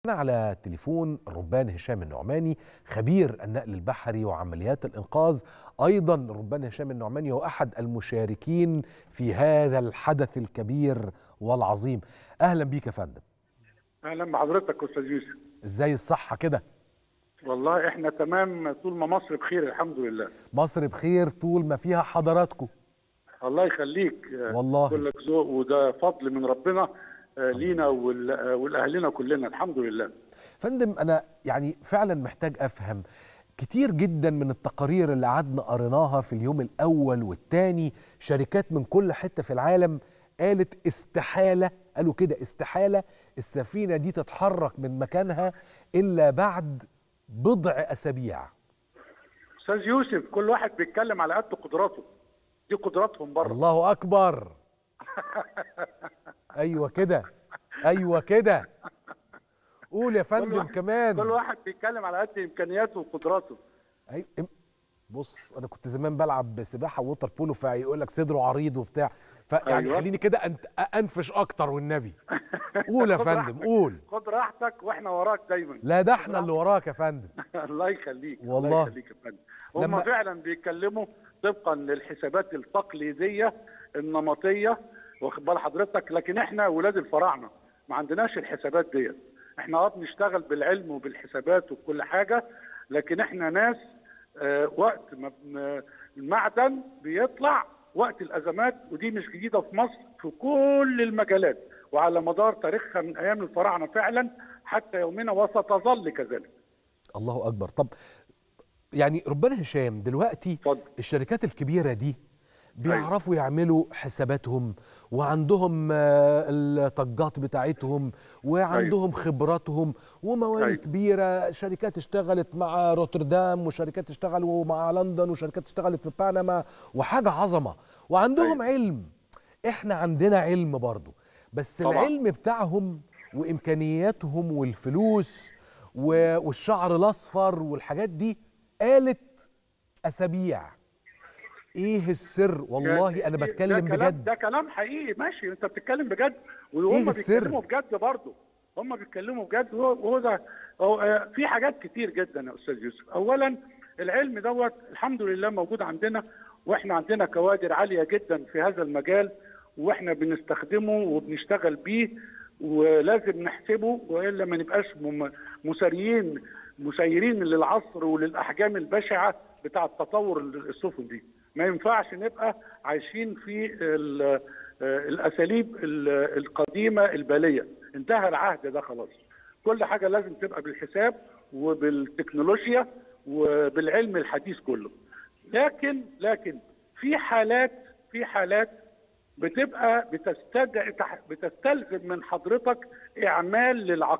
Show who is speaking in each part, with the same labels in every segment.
Speaker 1: على التليفون الربان هشام النعماني خبير النقل البحري وعمليات الإنقاذ. أيضا الربان هشام النعماني هو أحد المشاركين في هذا الحدث الكبير والعظيم. أهلا بيك يا فندم.
Speaker 2: اهلا بحضرتك استاذ يوسف.
Speaker 1: ازاي الصحة كده؟
Speaker 2: والله احنا تمام طول ما مصر بخير الحمد لله.
Speaker 1: مصر بخير طول ما فيها حضراتكم.
Speaker 2: الله يخليك
Speaker 1: والله
Speaker 2: كلك ذوق وده فضل من ربنا لينا ولأهلنا كلنا الحمد لله.
Speaker 1: فندم أنا يعني فعلا محتاج أفهم كتير جدا من التقارير اللي قعدنا قريناها في اليوم الأول والتاني. شركات من كل حتة في العالم قالت استحالة، قالوا كده استحالة السفينة دي تتحرك من مكانها إلا بعد بضع أسابيع.
Speaker 2: أستاذ يوسف كل واحد بيتكلم على قد قدراته، دي قدراتهم بره.
Speaker 1: الله أكبر. أيوة كده، أيوة كده. قول يا فندم كمان.
Speaker 2: كل واحد بيتكلم على قد إمكانياته وقدراته.
Speaker 1: أيوة. بص أنا كنت زمان بلعب سباحة ووتر بولو، فيقول لك صدره عريض وبتاع، فيعني
Speaker 2: أيوة.
Speaker 1: خليني كده أنفش أكتر والنبي. قول يا فندم قول.
Speaker 2: خد راحتك واحنا وراك دايما.
Speaker 1: لا ده احنا اللي وراك يا فندم.
Speaker 2: الله يخليك.
Speaker 1: والله
Speaker 2: الله يخليك يا فندم. هم فعلا بيتكلموا طبقا للحسابات التقليديه النمطيه، واخد بال حضرتك، لكن احنا ولاد الفراعنه ما عندناش الحسابات ديت. احنا بنشتغل بالعلم وبالحسابات وبكل حاجه، لكن احنا ناس وقت ما المعدن بيطلع وقت الازمات، ودي مش جديده في مصر في كل المجالات وعلى مدار تاريخها من ايام الفراعنه فعلا حتى يومنا وستظل كذلك.
Speaker 1: الله اكبر. طب يعني ربنا هشام دلوقتي
Speaker 2: فضل.
Speaker 1: الشركات الكبيره دي بيعرفوا يعملوا حساباتهم وعندهم الطاقات بتاعتهم وعندهم خبراتهم ومواني كبيره. شركات اشتغلت مع روتردام وشركات اشتغلوا مع لندن وشركات اشتغلت في بنما وحاجه عظمه وعندهم علم. احنا عندنا علم برضو، بس طبعا العلم بتاعهم وامكانياتهم والفلوس والشعر الاصفر والحاجات دي قالت اسابيع. ايه السر؟ والله انا بتكلم بجد.
Speaker 2: ده كلام حقيقي. ماشي انت بتتكلم بجد وهم بيتكلموا بجد برضه. هم بيتكلموا بجد وهو ده. في حاجات كتير جدا يا استاذ يوسف. اولا العلم دوت الحمد لله موجود عندنا، واحنا عندنا كوادر عاليه جدا في هذا المجال، واحنا بنستخدمه وبنشتغل بيه، ولازم نحسبه والا ما نبقاش مسيرين للعصر وللاحجام البشعه بتاع التطور السفن دي. ما ينفعش نبقى عايشين في الاساليب القديمه الباليه. انتهى العهد ده خلاص. كل حاجه لازم تبقى بالحساب وبالتكنولوجيا وبالعلم الحديث كله. لكن في حالات بتبقى بتستلزم من حضرتك اعمال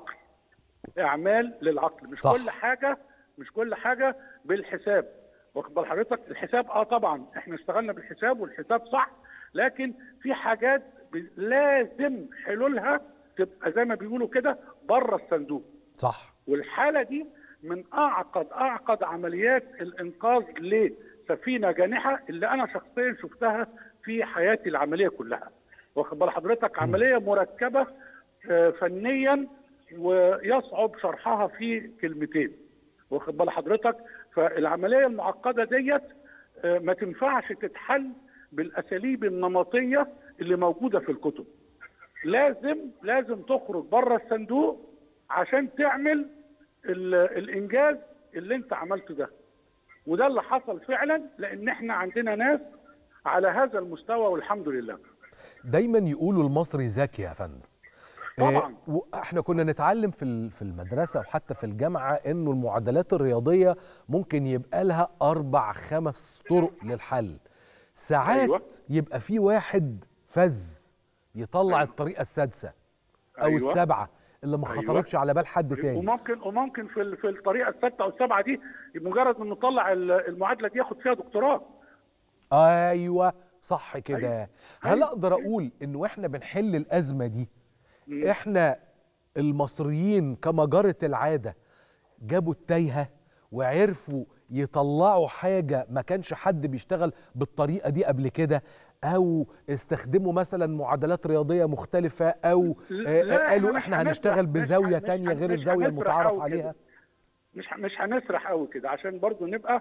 Speaker 2: للعقل. مش كل حاجه بالحساب. واخد بال حضرتك؟ الحساب طبعا احنا اشتغلنا بالحساب والحساب صح، لكن في حاجات لازم حلولها تبقى زي ما بيقولوا كده بره الصندوق.
Speaker 1: صح.
Speaker 2: والحاله دي من اعقد عمليات الانقاذ لسفينه جانحه اللي انا شخصيا شفتها في حياتي العمليه كلها. واخد بال حضرتك؟ عمليه مركبه فنيا ويصعب شرحها في كلمتين. واخد بال حضرتك؟ فالعمليه المعقده ديت ما تنفعش تتحل بالاساليب النمطيه اللي موجوده في الكتب. لازم تخرج بره الصندوق عشان تعمل الانجاز اللي انت عملته ده. وده اللي حصل فعلا، لان احنا عندنا ناس على هذا المستوى والحمد لله.
Speaker 1: دايما يقولوا المصري ذكي يا فندم.
Speaker 2: طبعا
Speaker 1: احنا كنا نتعلم في المدرسه وحتى في الجامعه انه المعادلات الرياضيه ممكن يبقى لها 4-5 طرق للحل. ساعات يبقى في واحد فز يطلع الطريقه السادسه او السابعه اللي ما خطرتش على بال حد تاني.
Speaker 2: وممكن في الطريقه السادسه او السابعه دي مجرد انه طلع المعادله دي ياخد فيها دكتوراه.
Speaker 1: ايوه صح كده. هل اقدر اقول انه احنا بنحل الازمه دي؟ احنا المصريين كما جرت العاده جابوا التايهه وعرفوا يطلعوا حاجة ما كانش حد بيشتغل بالطريقة دي قبل كده، أو استخدموا مثلا معادلات رياضية مختلفة، أو
Speaker 2: لا
Speaker 1: قالوا احنا هنشتغل بزاوية تانية غير
Speaker 2: مش
Speaker 1: الزاوية
Speaker 2: هنسرح
Speaker 1: المتعارف
Speaker 2: قوي كده.
Speaker 1: عليها؟
Speaker 2: مش هنسرح قوي كده عشان برضو نبقى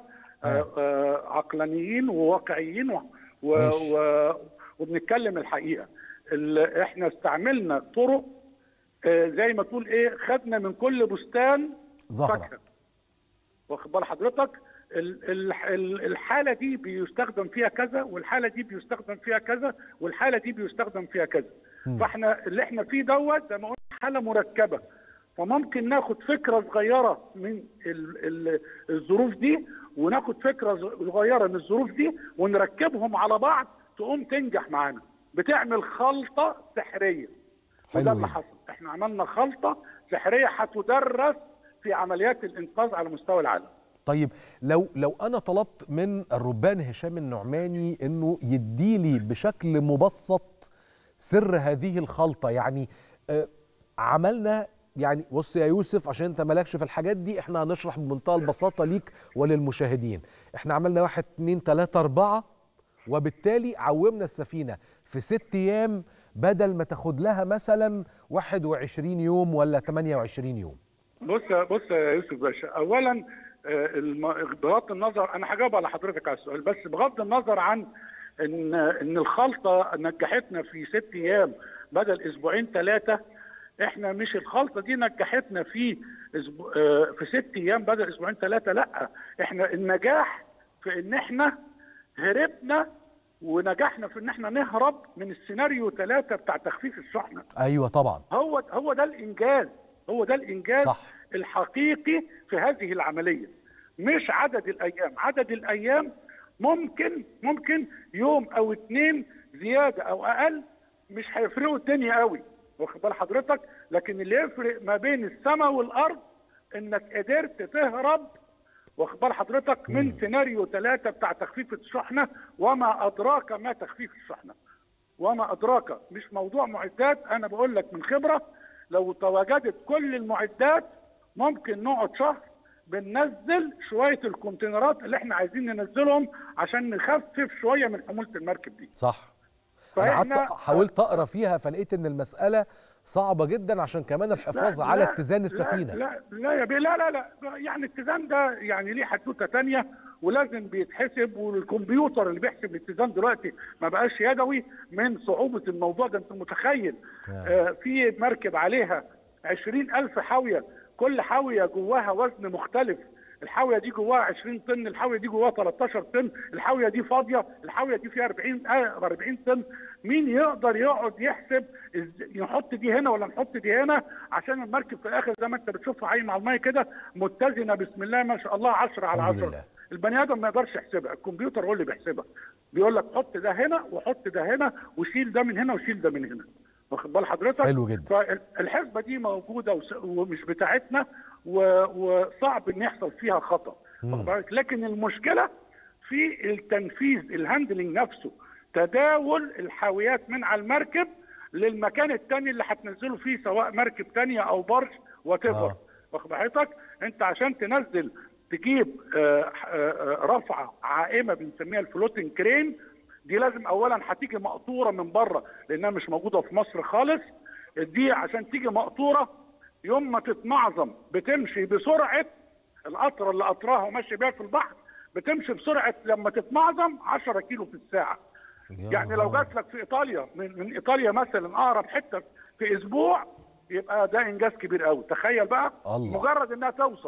Speaker 2: عقلانيين وواقعيين
Speaker 1: ماشي.
Speaker 2: وبنتكلم الحقيقة. احنا استعملنا طرق زي ما تقول ايه، خدنا من كل بستان
Speaker 1: زهرة.
Speaker 2: فاكهة. واخد بال حضرتك؟ الحالة دي بيستخدم فيها كذا، والحالة دي بيستخدم فيها كذا، والحالة دي بيستخدم فيها كذا. فاحنا اللي احنا فيه دوت زي ما قلنا حالة مركبة، فممكن ناخد فكرة صغيرة من الظروف دي، وناخد فكرة صغيرة من الظروف دي، ونركبهم على بعض تقوم تنجح معانا، بتعمل خلطة سحرية. وده اللي حصل، احنا عملنا خلطة سحرية هتدرس في عمليات الإنقاذ على مستوى العالم.
Speaker 1: طيب لو أنا طلبت من الربان هشام النعماني إنه يديلي بشكل مبسط سر هذه الخلطة، يعني عملنا، يعني بص يا يوسف عشان انت مالكش في الحاجات دي، احنا هنشرح بمنتهى البساطة ليك وللمشاهدين. احنا عملنا 1 2 3 4، وبالتالي عومنا السفينة في 6 أيام بدل ما تاخد لها مثلا 21 يوم ولا 28 يوم.
Speaker 2: بص يا يوسف باشا، اولا بغض النظر، انا هجاوب على حضرتك على السؤال، بس بغض النظر عن ان الخلطه نجحتنا في 6 ايام بدل اسبوعين 3، احنا مش الخلطه دي نجحتنا في 6 ايام بدل اسبوعين 3، لا، احنا النجاح في ان احنا هربنا، ونجحنا في ان احنا نهرب من السيناريو 3 بتاع تخفيف الشحنه.
Speaker 1: ايوه طبعا.
Speaker 2: هو ده الانجاز، هو ده الانجاز
Speaker 1: صح.
Speaker 2: الحقيقي في هذه العمليه، مش عدد الايام. عدد الايام ممكن يوم او 2 زياده او اقل مش هيفرقوا الدنيا قوي، واخد بال حضرتك؟ لكن اللي يفرق ما بين السماء والارض انك قدرت تهرب، واخد بال حضرتك، من سيناريو 3 بتاع تخفيف الشحنه. وما ادراك ما تخفيف الشحنه، وما ادراك، مش موضوع معدات، انا بقول لك من خبره، لو تواجدت كل المعدات ممكن نقعد شهر بننزل شويه الكونتينرات اللي احنا عايزين ننزلهم عشان نخفف شويه من حموله المركب دي.
Speaker 1: صح. انا حاولت اقرا فيها فلقيت ان المساله صعبه جدا عشان كمان الحفاظ على اتزان السفينه.
Speaker 2: لا يا بيه، لا يعني الاتزان ده يعني ليه حدوته ثانيه ولازم بيتحسب، والكمبيوتر اللي بيحسب الاتزان دلوقتي ما بقاش يدوي من صعوبه الموضوع ده. انت متخيل في مركب عليها 20,000 حاويه، كل حاويه جواها وزن مختلف، الحاويه دي جواها 20 طن، الحاويه دي جواها 13 طن، الحاويه دي فاضيه، الحاويه دي فيها 40 طن. مين يقدر يقعد يحسب نحط دي هنا ولا نحط دي هنا عشان المركب في الاخر زي ما انت بتشوفها عايمه على الميه كده متزنه بسم الله ما شاء الله 10 على 10. البني ادم ما يقدرش يحسبها، الكمبيوتر هو اللي بيحسبها، بيقول لك حط ده هنا وحط ده هنا وشيل ده من هنا وشيل ده من هنا، واخد بال حضرتك؟
Speaker 1: حلو جدا.
Speaker 2: فالحسبه دي موجوده ومش بتاعتنا، وصعب ان يحصل فيها خطا، لكن المشكله في التنفيذ، الهاندلنج نفسه، تداول الحاويات من على المركب للمكان الثاني اللي هتنزله فيه، سواء مركب ثانيه او برج واتيفر، واخد حضرتك؟ انت عشان تنزل تجيب رفعه عائمه بنسميها الفلوتنج كرين، دي لازم اولا هتيجي مقطوره من بره لانها مش موجوده في مصر خالص. دي عشان تيجي مقطوره يوم ما تتمعظم بتمشي بسرعه، القطره اللي قطراها وماشي بيها في البحر بتمشي بسرعه لما تتمعظم 10 كيلو في الساعه. يعني لو جات لك في ايطاليا من ايطاليا مثلا اقرب حته في اسبوع، يبقى ده انجاز كبير قوي. تخيل بقى الله. مجرد انها توصل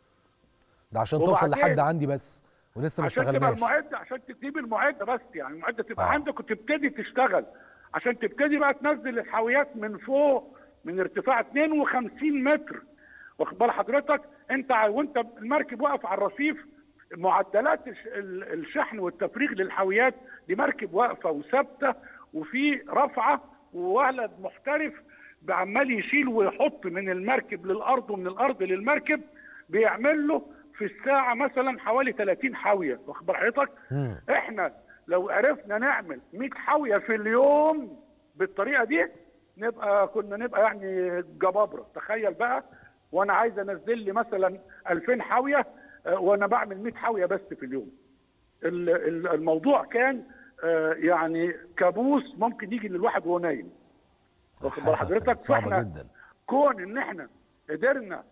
Speaker 1: ده عشان توصل لحد عندي بس ولسه ما اشتغلناش.
Speaker 2: عشان تبقى المعده، عشان تجيب المعده بس، يعني المعده تبقى عندك وتبتدي تشتغل، عشان تبتدي بقى تنزل الحاويات من فوق من ارتفاع 52 متر، واخد بال حضرتك؟ انت وانت المركب واقف على الرصيف، معدلات الشحن والتفريغ للحاويات دي مركب واقفه وثابته وفي رفعه، وولد محترف عمال يشيل ويحط من المركب للارض ومن الارض للمركب، بيعمل له في الساعه مثلا حوالي 30 حاويه، واخد بال حضرتك؟ احنا لو عرفنا نعمل 100 حاويه في اليوم بالطريقه دي كنا نبقى يعني جبابره. تخيل بقى، وانا عايز انزل لي مثلا 2000 حاويه، وانا بعمل 100 حاويه بس في اليوم. الموضوع كان يعني كابوس ممكن يجي للواحد وهو نايم، واخد بال حضرتك؟
Speaker 1: صعبه جدا.
Speaker 2: كون ان احنا قدرنا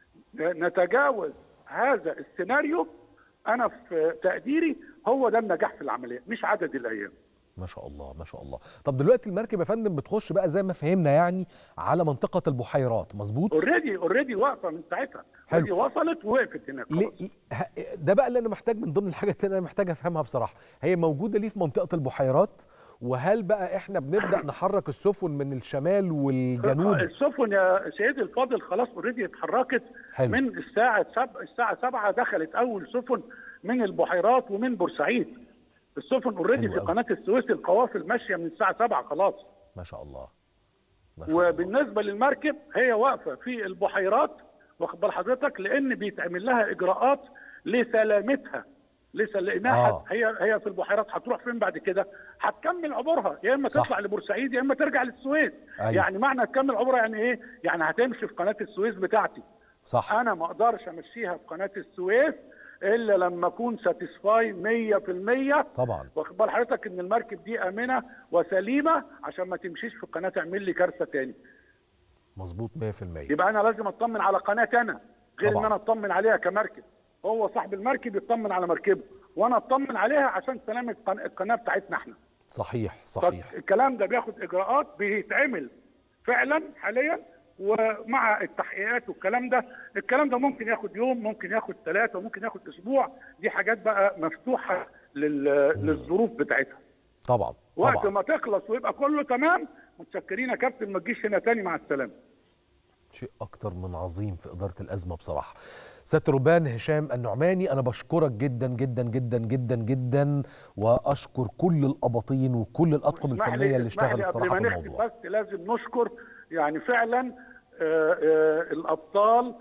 Speaker 2: نتجاوز هذا السيناريو، انا في تقديري هو ده النجاح في العمليه، مش عدد الايام.
Speaker 1: ما شاء الله ما شاء الله. طب دلوقتي المركب يا فندم بتخش بقى زي ما فهمنا يعني على منطقه البحيرات، مظبوط؟
Speaker 2: اوريدي واقفه من ساعتها، اوريدي وصلت ووقفت هناك خلاص.
Speaker 1: ده بقى اللي انا محتاج، من ضمن الحاجات اللي انا محتاج افهمها بصراحه، هي موجوده ليه في منطقه البحيرات؟ وهل بقى احنا بنبدا نحرك السفن من الشمال والجنوب؟
Speaker 2: السفن يا سيدي الفاضل خلاص اوريدي اتحركت. حلو. من الساعه 7 دخلت اول سفن من البحيرات ومن بورسعيد. السفن اوريدي في قناه السويس، القوافل ماشيه من الساعه 7 خلاص.
Speaker 1: ما شاء الله.
Speaker 2: وبالنسبه للمركب هي واقفه في البحيرات، واخد بال حضرتك، لان بيتعمل لها اجراءات لسلامتها، لانها هي في البحيرات هتروح فين بعد كده؟ هتكمل عبورها، يا اما تطلع لبورسعيد يا اما ترجع للسويس. أيوة. يعني معنى تكمل عبورها يعني ايه؟ يعني هتمشي في قناه السويس بتاعتي.
Speaker 1: صح.
Speaker 2: انا ما اقدرش امشيها في قناه السويس الا لما اكون ساتيسفاي 100%.
Speaker 1: طبعا.
Speaker 2: واخد بال حضرتك ان المركب دي امنه وسليمه، عشان ما تمشيش في القناه تعمل لي كارثه تاني.
Speaker 1: مظبوط 100%.
Speaker 2: يبقى انا لازم اطمن على قناتي انا، غير طبعا ان انا اطمن عليها كمركب. هو صاحب المركب يطمن على مركبه، وانا اطمن عليها عشان سلامه القناه بتاعتنا احنا.
Speaker 1: صحيح.
Speaker 2: الكلام ده بياخد اجراءات بيتعمل فعلا حاليا، ومع التحقيقات والكلام ده. الكلام ده ممكن ياخد يوم، ممكن ياخد 3، ممكن ياخد اسبوع. دي حاجات بقى مفتوحه للظروف بتاعتها.
Speaker 1: طبعا.
Speaker 2: وقت ما تخلص ويبقى كله تمام، متشكرين يا كابتن، ما تجيش هنا تاني، مع السلامه.
Speaker 1: شيء اكتر من عظيم في اداره الازمه بصراحه. سياده الرهبان هشام النعماني، انا بشكرك جدا جدا جدا جدا جدا، واشكر كل الاباطين وكل الاطقم الفنيه اللي اشتغلت بصراحه في الموضوع.
Speaker 2: بس لازم نشكر يعني فعلا الابطال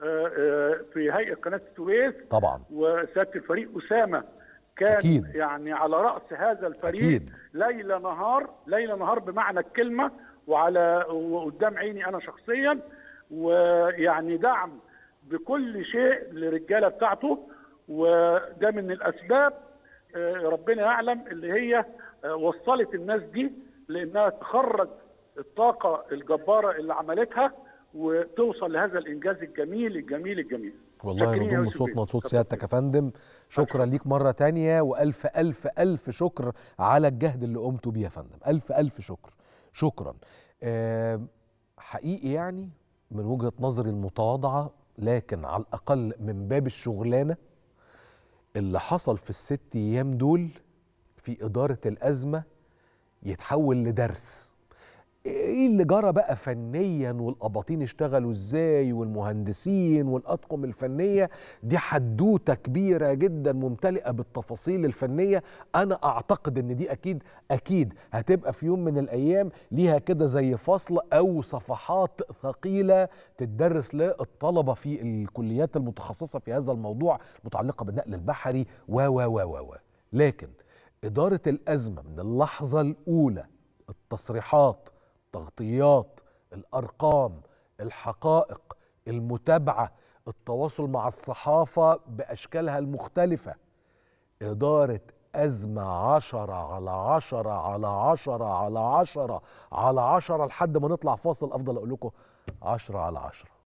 Speaker 2: في هيئه قناه السويس
Speaker 1: طبعا،
Speaker 2: وسياده الفريق اسامه كان أكيد. يعني على راس هذا الفريق أكيد. ليل نهار بمعنى الكلمه، وقدام عيني انا شخصيا، ويعني دعم بكل شيء للرجاله بتاعته. وده من الاسباب ربنا يعلم اللي هي وصلت الناس دي لانها تخرج الطاقه الجباره اللي عملتها وتوصل لهذا الانجاز الجميل الجميل الجميل.
Speaker 1: والله نضم صوتنا صوت سيادتك يا فندم. شكرا ليك مره تانية، والف الف الف شكر على الجهد اللي قمتوا بيه يا فندم. الف الف شكر. شكرا. حقيقي يعني من وجهة نظري المتواضعة، لكن على الأقل من باب الشغلانة اللي حصل في ال6 أيام دول في إدارة الأزمة يتحول لدرس. ايه اللي جرى بقى فنيا، والاباطين اشتغلوا ازاي، والمهندسين والاطقم الفنيه، دي حدوته كبيره جدا ممتلئه بالتفاصيل الفنيه. انا اعتقد ان دي اكيد هتبقى في يوم من الايام ليها كده زي فصل او صفحات ثقيله تدرس للطلبه في الكليات المتخصصه في هذا الموضوع متعلقه بالنقل البحري و لكن اداره الازمه من اللحظه الاولى، التصريحات، التغطيات، الأرقام، الحقائق، المتابعة، التواصل مع الصحافة بأشكالها المختلفة، إدارة أزمة 10/10/10/10/10/10 لحد ما نطلع فاصل. أفضل أقول لكم 10/10.